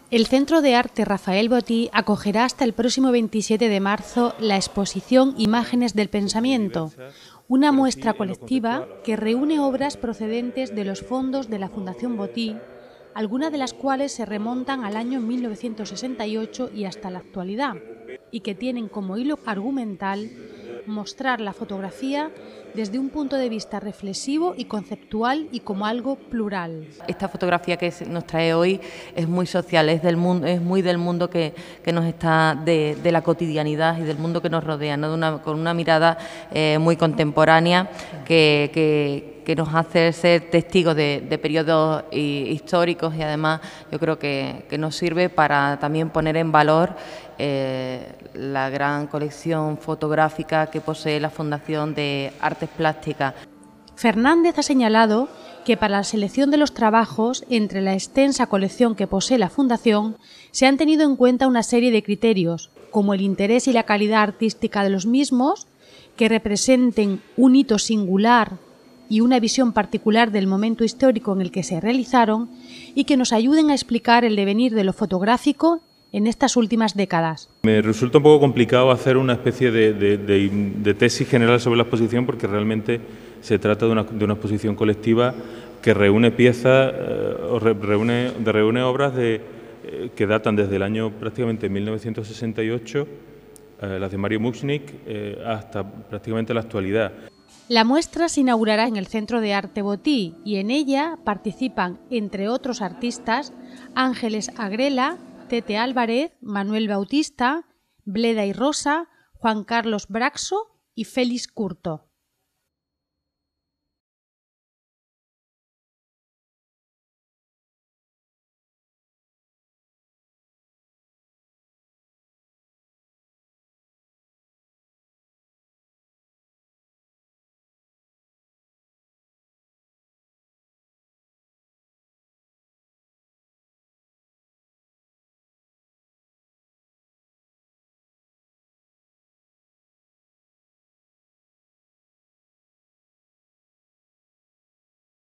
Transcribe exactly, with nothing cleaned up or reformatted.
El Centro de Arte Rafael Botí acogerá hasta el próximo veintisiete de marzo la exposición Imágenes del Pensamiento, una muestra colectiva que reúne obras procedentes de los fondos de la Fundación Botí, algunas de las cuales se remontan al año mil novecientos sesenta y ocho y hasta la actualidad, y que tienen como hilo argumental mostrar la fotografía desde un punto de vista reflexivo y conceptual y como algo plural. Esta fotografía que nos trae hoy es muy social, es, del mundo, es muy del mundo que, que nos está, de, de la cotidianidad y del mundo que nos rodea, ¿no? De una, con una mirada eh, muy contemporánea que, que, que nos hace ser testigos de, de periodos históricos y además yo creo que, que nos sirve para también poner en valor eh, la gran colección fotográfica que posee la Fundación de Artes Plásticas. Fernández ha señalado que para la selección de los trabajos, entre la extensa colección que posee la Fundación, se han tenido en cuenta una serie de criterios, como el interés y la calidad artística de los mismos, que representen un hito singular y una visión particular del momento histórico en el que se realizaron y que nos ayuden a explicar el devenir de lo fotográfico en estas últimas décadas. Me resulta un poco complicado hacer una especie de, de, de, de tesis general sobre la exposición porque realmente se trata de una, de una exposición colectiva que reúne piezas, eh, o re, reúne, de, reúne obras de, eh, que datan desde el año prácticamente mil novecientos sesenta y ocho, eh, las de Mario Muchnik, eh, hasta prácticamente la actualidad. La muestra se inaugurará en el Centro de Arte Botí y en ella participan, entre otros artistas, Ángeles Agrela, Tete Álvarez, Manuel Bautista, Bleda y Rosa, Juan Carlos Braxo y Félix Curto.